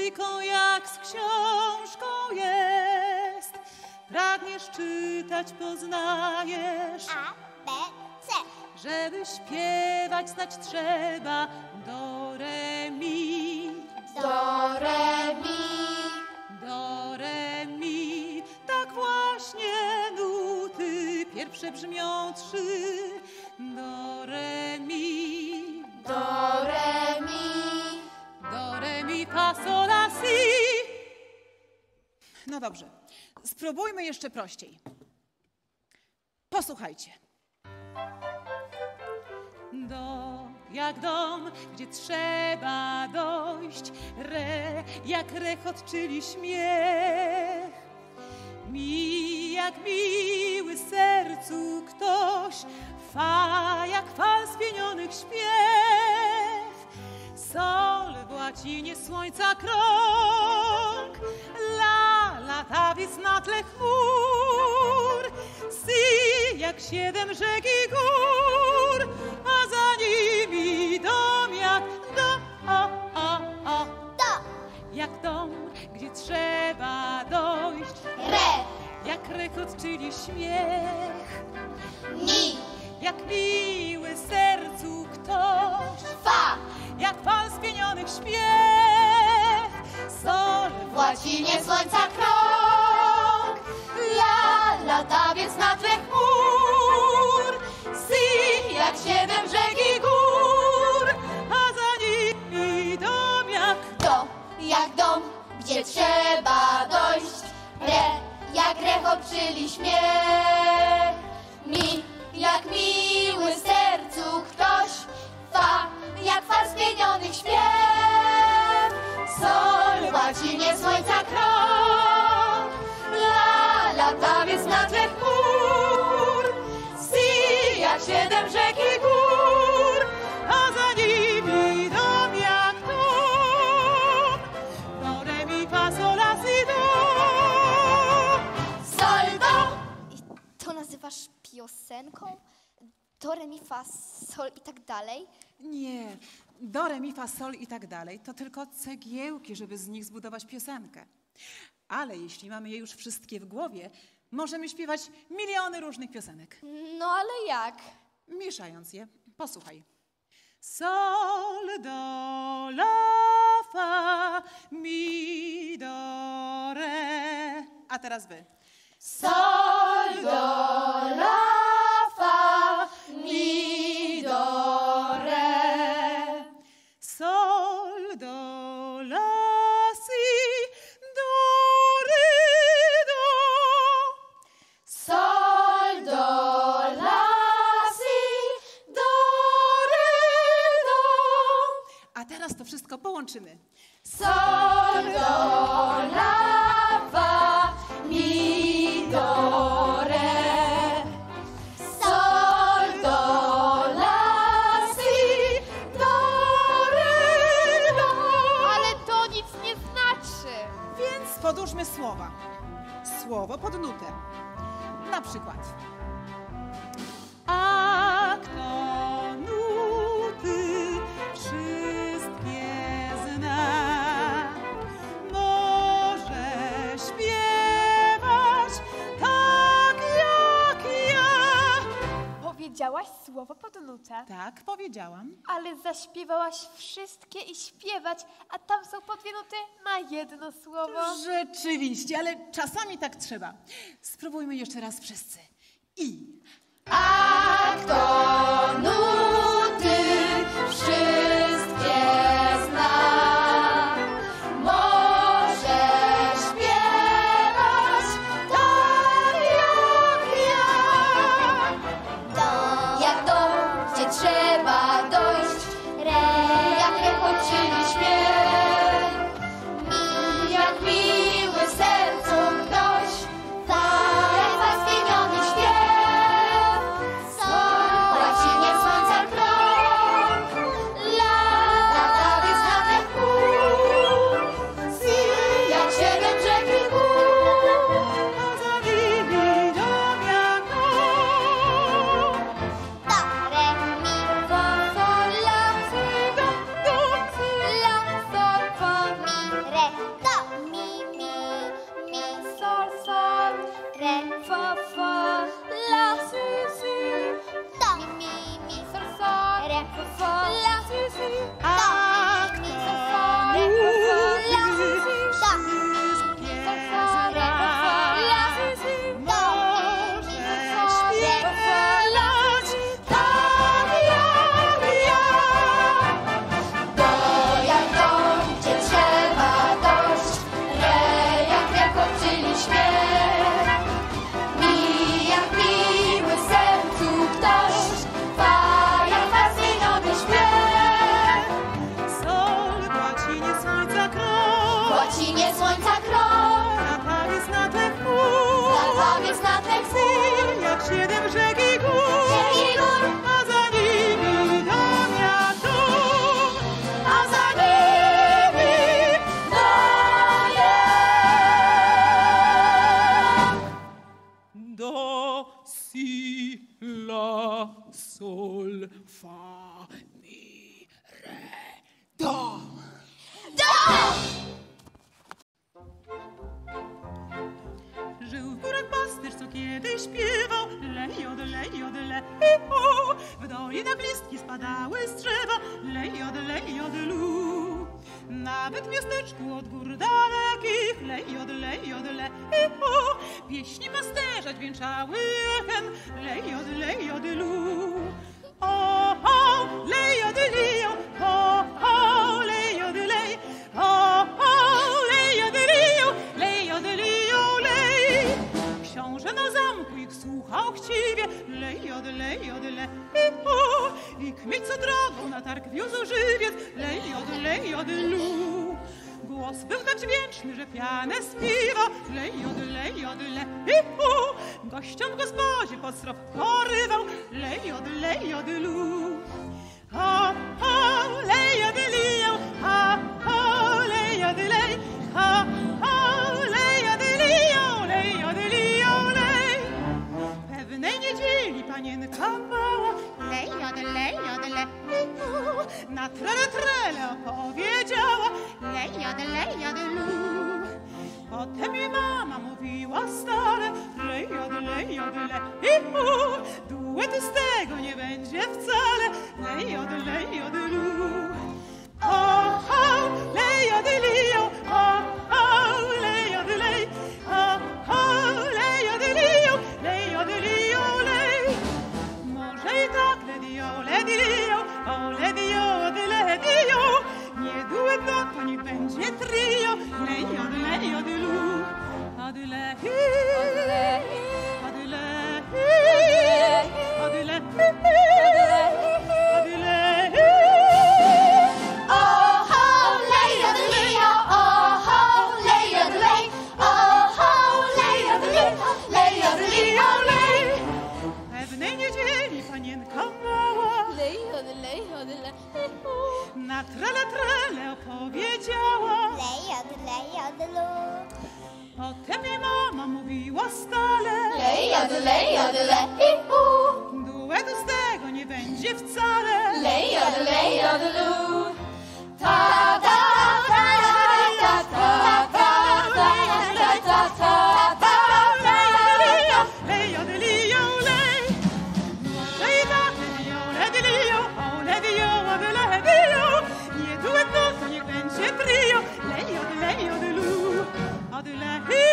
muzyką jak z książką jest. Pragniesz czytać, poznajesz. A, B, C. Żeby śpiewać, znać trzeba do, re, mi. Do, re, mi. Do, re, mi. Tak właśnie nuty pierwsze brzmią trzy. Do, re, mi. Do, re, mi. Do, re, mi, fa, sol, la, si. No dobrze, spróbujmy jeszcze prościej. Posłuchajcie. Do, jak dom, gdzie trzeba dojść. Re, jak rechot, czyli śmiech. Mi, jak miły sercu ktoś. Fa, jak fal spienionych śpiew. Sol w łacinie słońca krąg. La, latawiec na tle chmur. Si, jak 7 rzek i gór. A za nimi dom jak Do, jak dom, gdzie trzeba dojść. re, Jak rechot, czyli śmiech. mi. Jak miły sercu ktoś. Fa, Jak fal spienionych śpiew. Sol w łacinie słońca krąg. La, latawiec na tle chmur. Si, jak 7 rzek i gór. a za nimi dom Do, jak dom, gdzie trzeba dojść. Re, jak rechot, czyli śmiech. Mi, jak miły sercu ktoś. Fa, jak fal spienionych śpiew. Sol w łacinie słońca krąg. La, latawiec na tle chmur. Si, jak 7 rzek i gór. a za nimi dom jak dom. Do, re, mi, fa, sol, la, si, do. Sol, do. To nazywasz piosenką? Do, re, mi, fa, sol i tak dalej? Nie, do, re, mi, fa, sol i tak dalej to tylko cegiełki, żeby z nich zbudować piosenkę. Ale jeśli mamy je już wszystkie w głowie, możemy śpiewać miliony różnych piosenek, No ale jak? mieszając je. Posłuchaj. Sol, do, la, fa, mi, do, re. A teraz wy. Sol, do, la, fa, mi, do, re. Sol, do, la, si, do, re, do. Sol, do, la, si, do, re, do. A teraz to wszystko połączymy. Sol, do, la, fa, mi, do, re. Sol, do, la, si, do, re, do. Ale to nic nie znaczy. Więc podłóżmy słowa. Słowo pod nutę. Na przykład. A kto nuty wszystkie zna, może śpiewać tak jak ja. Powiedziałaś słowo pod nutę, Tak powiedziałam. ale zaśpiewałaś wszystkie i śpiewać, a tam są po 2 nuty na jedno słowo. Rzeczywiście, ale czasami tak trzeba. Spróbujmy jeszcze raz wszyscy. I. A kto nuty wszystkie zna, może śpiewać tak jak ja. Jak dom, gdzie trzeba dojść. Jak rechot, czyli śmiech. Jak miły sercu ktoś. Jak zaspieniony śpiew. Sol, łacinie słońca Brzegi gór, a za nimi dom jak dom, a za nimi dom jak do, si, la, sol, fa, mi, re, do. Żył w górach pasterz, co kiedyś śpiewał lej, odlej, i-u. W dolinach listki spadały z drzewa lej, odlu. Nawet w miasteczku od gór dalekich lej, odlej, i-u. Pieśni pasterza dźwięczały echem lej, odlu. O, lej, odliją, o, lej, odlej, o, lej, odliją, lej. Książę na zamku ich słuchał chciwie, lej, i kmieć co drogą na targ wiózł żywiec, lej, odlu. Głos był tak dźwięczny, że pianę śpiewa, lej, gościom w gospodzie pod strop porywał, lej, odlu. O, lej, odliją, o, lej, odlej, o, lej, odliją, lej. Pewnej niedzieli panienka mała, lej, na trele opowiedziała, lej, odlu. Potem jej mama mówiła stale, lej, i-u. Duetu z tego nie będzie wcale, lej, odlu. O, lej, odliją, o, lej, odlej, o, lej, odliją, lej. Może i tak ledią, o, ledią, nie duet, no to niech będzie trio, lej, odlu, odlej, pewnej niedzieli panienka mała na trele opowiedziała. Lej, odlu. Potem jej mama mówiła stale, Lej, i-u. duetu z tego nie będzie wcale, Lej, odlu. Ta, ta, ta, ta, ta, ta, ta, ta, ta, lej, odliją, lej. Może i tak lediją, o, lediją, nie duet, no to niech będzie trio, lej, odlu, odlej.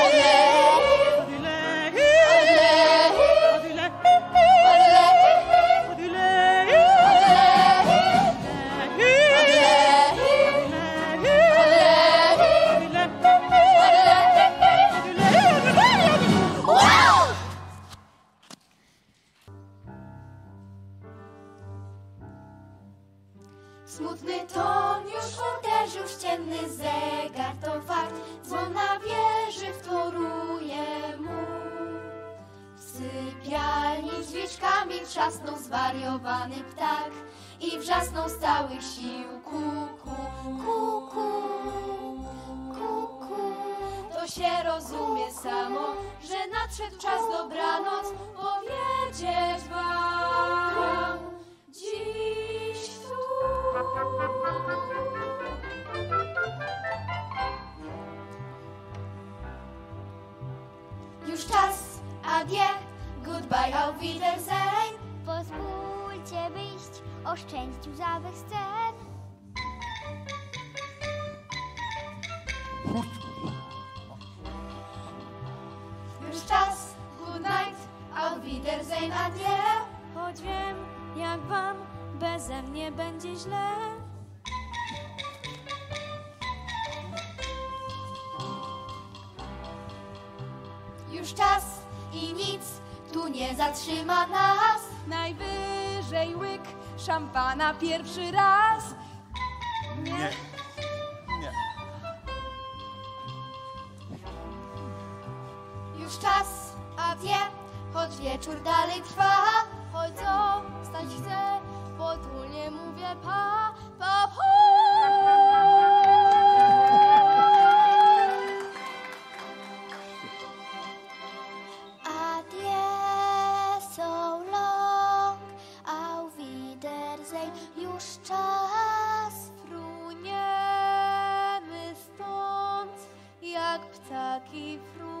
Smutny ton już uderzył w ścienny zegar, to fakt, dzwon na wieży wtoruje mu. W sypialni drzwiczkami trzasnął zwariowany ptak i wrzasnął z całych sił kuku, kuku, kuku. To się rozumie samo, że nadszedł czas dobranoc powiedzieć wam dziś tu. Już czas, adieu, goodbye, auf Wiedersehen. Pozwólcie wyjść, oszczędź łzawych scen. Już czas, good night, auf Wiedersehen, adieu. Choć wiem, jak wam beze mnie będzie źle. Już czas i nic tu nie zatrzyma nas. Najwyżej łyk szampana pierwszy raz. Nie. Już czas, adieu, choć wieczór dalej trwa. Choć co stać chcę, potulnie mówię pa, pa, pa. Adieu, so long, auf Wiedersehen, już czas. Fruniemy stąd, jak ptaki frują.